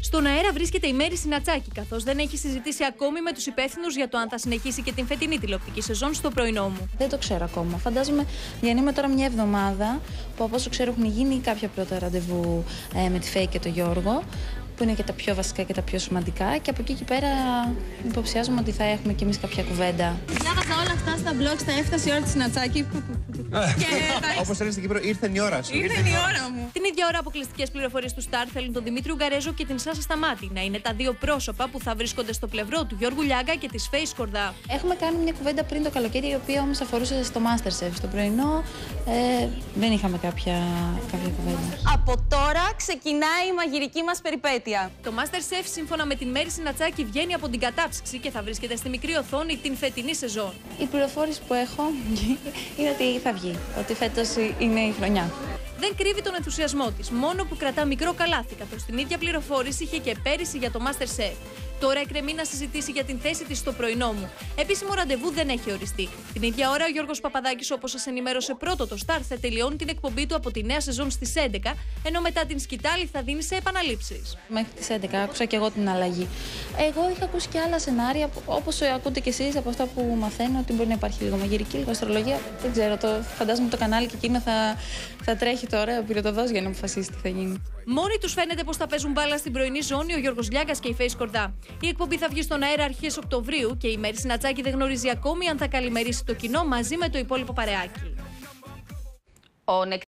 Στον αέρα βρίσκεται η Μέρη Συνατσάκη, καθώς δεν έχει συζητήσει ακόμη με τους υπεύθυνους για το αν θα συνεχίσει και την φετινή τηλεοπτική σεζόν στο πρωινό μου. Δεν το ξέρω ακόμα. Φαντάζομαι διανύουμε τώρα μια εβδομάδα που από όσο ξέρω έχουν γίνει κάποια πρώτα ραντεβού με τη Φέη και τον Γιώργο, που είναι και τα πιο βασικά και τα πιο σημαντικά, και από εκεί και πέρα υποψιάζομαι ότι θα έχουμε κι εμείς κάποια κουβέντα. Διάβαζα όλα αυτά στα blog, στα έφτασε η ώρα της Συνατσάκη. Όπως λένε στην Κύπρο, ήρθε η ώρα σου. Ήρθε η ώρα μου. Την ίδια ώρα, αποκλειστικές πληροφορίες του Σταρ θέλουν τον Δημήτρη Ουγγαρέζο και την Σάσα Σταμάτη να είναι τα δύο πρόσωπα που θα βρίσκονται στο πλευρό του Γιώργου Λιάγκα και της Φέης Σκορδά. Έχουμε κάνει μια κουβέντα πριν το καλοκαίρι, η οποία όμως αφορούσε στο MasterChef. Στο πρωινό δεν είχαμε κάποια κουβέντα. Από τώρα ξεκινάει η μαγειρική μας περιπέτεια. Το MasterChef, σύμφωνα με την Μέρη Συνατσάκη, βγαίνει από την κατάψυξη και θα βρίσκεται στη μικρή οθόνη την φετινή σεζόν. Η πληροφόρηση που έχω είναι ότι θα βγει, ότι φέτος είναι η χρονιά. Δεν κρύβει τον ενθουσιασμό της, μόνο που κρατά μικρό καλάθι, καθώς την ίδια πληροφόρηση είχε και πέρυσι για το MasterChef. Τώρα εκκρεμεί να συζητήσει για την θέση της στο πρωινό μου. Επίσημο ραντεβού δεν έχει οριστεί. Την ίδια ώρα, ο Γιώργος Παπαδάκης, όπως σας ενημέρωσε πρώτο το Σταρ, θα τελειώνει την εκπομπή του από τη νέα σεζόν στις 11, ενώ μετά την σκητάλη θα δίνει σε επαναλήψεις. Μέχρι τις 11 άκουσα και εγώ την αλλαγή. Εγώ είχα ακούσει και άλλα σενάρια, όπως ακούτε κι εσείς από αυτά που μαθαίνω, ότι μπορεί να υπάρχει λίγο μαγειρική, λίγο αστρολογία. Δεν ξέρω, φαντάζομαι το κανάλι και εκείνο θα τρέχει τώρα πυροτοδός για να αποφασίσει τι θα γίνει. Μόνοι τους φαίνεται πως θα παίζουν μπάλα στην πρωινή ζώνη ο Γιώργος Λιάγκας και η Φέη Σκορδά. Η εκπομπή θα βγει στον αέρα αρχές Οκτωβρίου και η Μέρη Συνατσάκη δεν γνωρίζει ακόμη αν θα καλημερίσει το κοινό μαζί με το υπόλοιπο παρεάκι.